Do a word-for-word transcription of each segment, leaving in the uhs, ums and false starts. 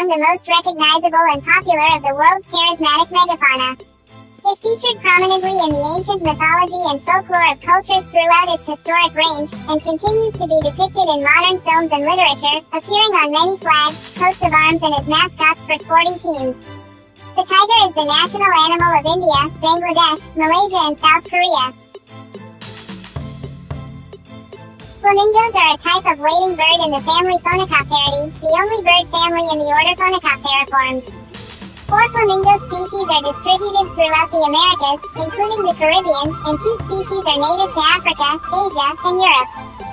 the most recognizable and popular of the world's charismatic megafauna. It featured prominently in the ancient mythology and folklore of cultures throughout its historic range, and continues to be depicted in modern films and literature, appearing on many flags, coats of arms and as mascots for sporting teams. The tiger is the national animal of India, Bangladesh, Malaysia and South Korea. Flamingos are a type of wading bird in the family Phoenicopteridae, the only bird family in the order Phoenicopteriformes. Four flamingo species are distributed throughout the Americas, including the Caribbean, and two species are native to Africa, Asia, and Europe.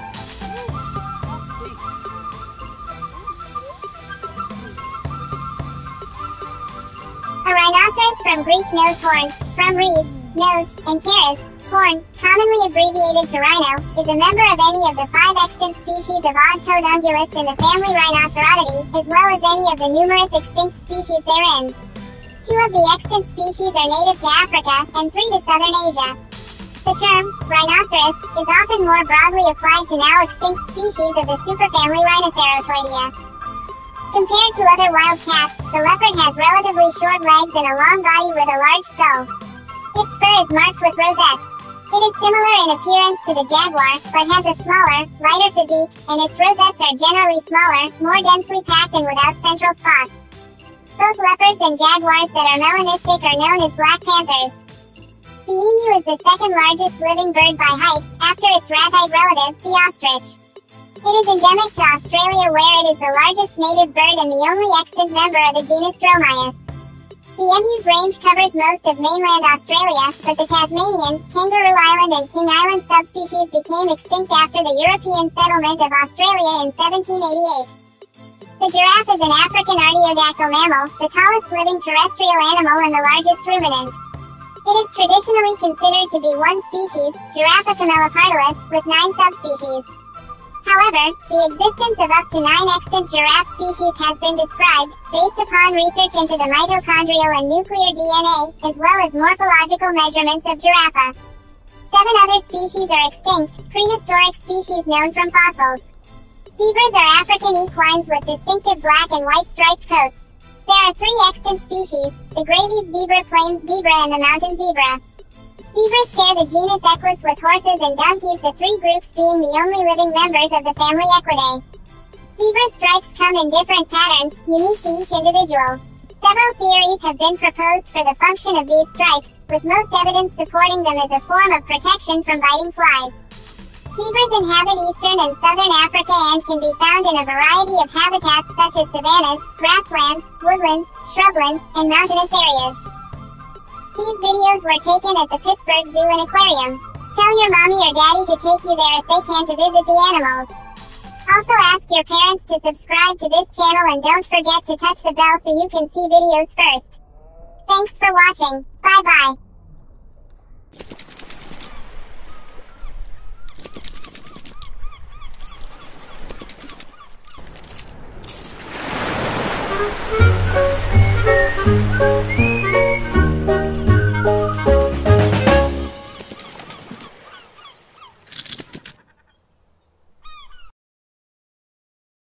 A rhinoceros, from Greek nose horn, from res, nose, and keras, horn, commonly abbreviated to rhino, is a member of any of the five extant species of odd-toed ungulates in the family Rhinoceratidae, as well as any of the numerous extinct species therein. Two of the extant species are native to Africa, and three to southern Asia. The term, rhinoceros, is often more broadly applied to now extinct species of the superfamily Rhinocerotoidea. Compared to other wild cats, the leopard has relatively short legs and a long body with a large skull. Its fur is marked with rosettes. It is similar in appearance to the jaguar, but has a smaller, lighter physique, and its rosettes are generally smaller, more densely packed and without central spots. Both leopards and jaguars that are melanistic are known as black panthers. The emu is the second largest living bird by height, after its ratite relative, the ostrich. It is endemic to Australia, where it is the largest native bird and the only extant member of the genus Dromaeus. The emu's range covers most of mainland Australia, but the Tasmanian, Kangaroo Island and King Island subspecies became extinct after the European settlement of Australia in seventeen eighty-eight. The giraffe is an African artiodactyl mammal, the tallest living terrestrial animal and the largest ruminant. It is traditionally considered to be one species, Giraffa camelopardalis, with nine subspecies. However, the existence of up to nine extant giraffe species has been described, based upon research into the mitochondrial and nuclear D N A, as well as morphological measurements of Giraffa. Seven other species are extinct, prehistoric species known from fossils. Zebras are African equines with distinctive black and white striped coats. There are three extant species, the Gravy's zebra, plains zebra and the mountain zebra. Zebras share the genus Equus with horses and donkeys, the three groups being the only living members of the family Equidae. Zebra stripes come in different patterns, unique to each individual. Several theories have been proposed for the function of these stripes, with most evidence supporting them as a form of protection from biting flies. Zebras inhabit eastern and southern Africa and can be found in a variety of habitats such as savannas, grasslands, woodlands, shrublands, and mountainous areas. These videos were taken at the Pittsburgh Zoo and Aquarium. Tell your mommy or daddy to take you there if they can to visit the animals. Also ask your parents to subscribe to this channel and don't forget to touch the bell so you can see videos first. Thanks for watching. Bye bye.